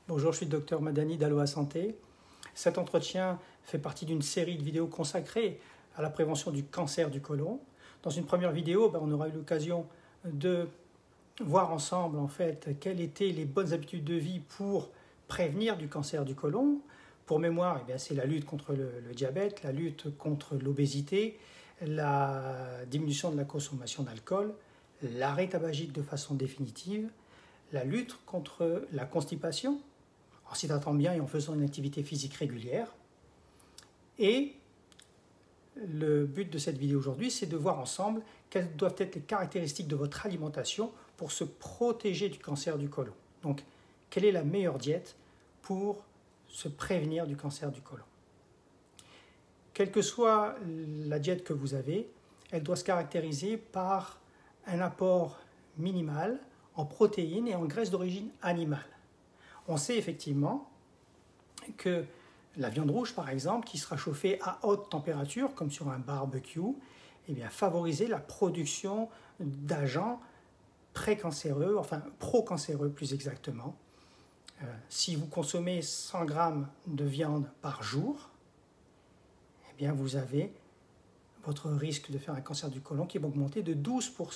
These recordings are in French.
Bonjour, je suis le docteur Madani d'Aloha Santé. Cet entretien fait partie d'une série de vidéos consacrées à la prévention du cancer du côlon. Dans une première vidéo, on aura eu l'occasion de voir ensemble quelles étaient les bonnes habitudes de vie pour prévenir du cancer du côlon. Pour mémoire, c'est la lutte contre le diabète, la lutte contre l'obésité, la diminution de la consommation d'alcool, l'arrêt tabagique de façon définitive, la lutte contre la constipation, en s'hydratant bien et en faisant une activité physique régulière. Et le but de cette vidéo aujourd'hui, c'est de voir ensemble quelles doivent être les caractéristiques de votre alimentation pour se protéger du cancer du côlon. Donc, quelle est la meilleure diète pour se prévenir du cancer du côlon? Quelle que soit la diète que vous avez, elle doit se caractériser par un apport minimal en protéines et en graisses d'origine animale. On sait effectivement que la viande rouge, par exemple, qui sera chauffée à haute température, comme sur un barbecue, favorise la production d'agents précancéreux, pro-cancéreux plus exactement. Si vous consommez 100 grammes de viande par jour, vous avez votre risque de faire un cancer du côlon qui va augmenter de 12%.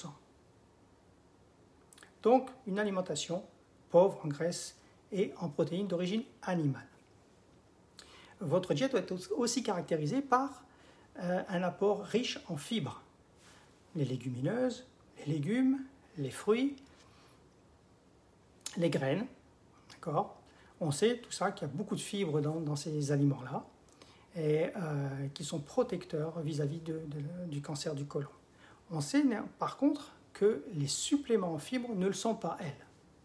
Donc, une alimentation pauvre en graisses et en protéines d'origine animale. Votre diète doit être aussi caractérisée par un apport riche en fibres. Les légumineuses, les légumes, les fruits, les graines. D'accord ? On sait tout ça qu'il y a beaucoup de fibres dans ces aliments-là et qui sont protecteurs vis-à-vis du cancer du côlon. On sait par contre que les suppléments en fibres ne le sont pas, elles.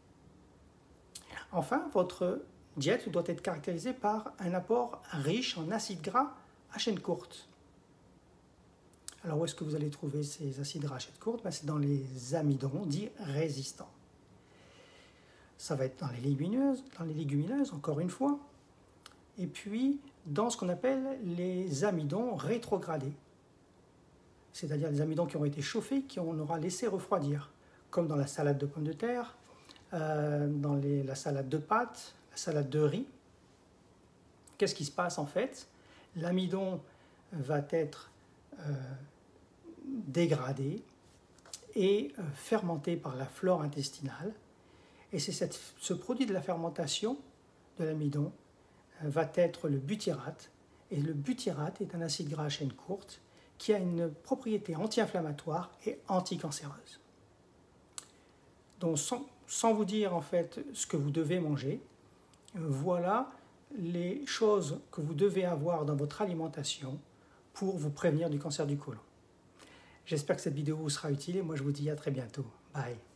Enfin, votre diète doit être caractérisée par un apport riche en acides gras à chaîne courte. Alors, où est-ce que vous allez trouver ces acides gras à chaîne courte? C'est dans les amidons dits résistants. Ça va être dans les légumineuses, encore une fois, et puis dans ce qu'on appelle les amidons rétrogradés, c'est-à-dire les amidons qui ont été chauffés, qu'on aura laissé refroidir, comme dans la salade de pommes de terre, dans la salade de pâtes, la salade de riz. Qu'est-ce qui se passe en fait? L'amidon va être dégradé et fermenté par la flore intestinale. Et c'est ce produit de la fermentation de l'amidon va être le butyrate. Et le butyrate est un acide gras à chaîne courte qui a une propriété anti-inflammatoire et anticancéreuse. Donc sans vous dire ce que vous devez manger, voilà les choses que vous devez avoir dans votre alimentation pour vous prévenir du cancer du côlon. J'espère que cette vidéo vous sera utile et moi je vous dis à très bientôt. Bye.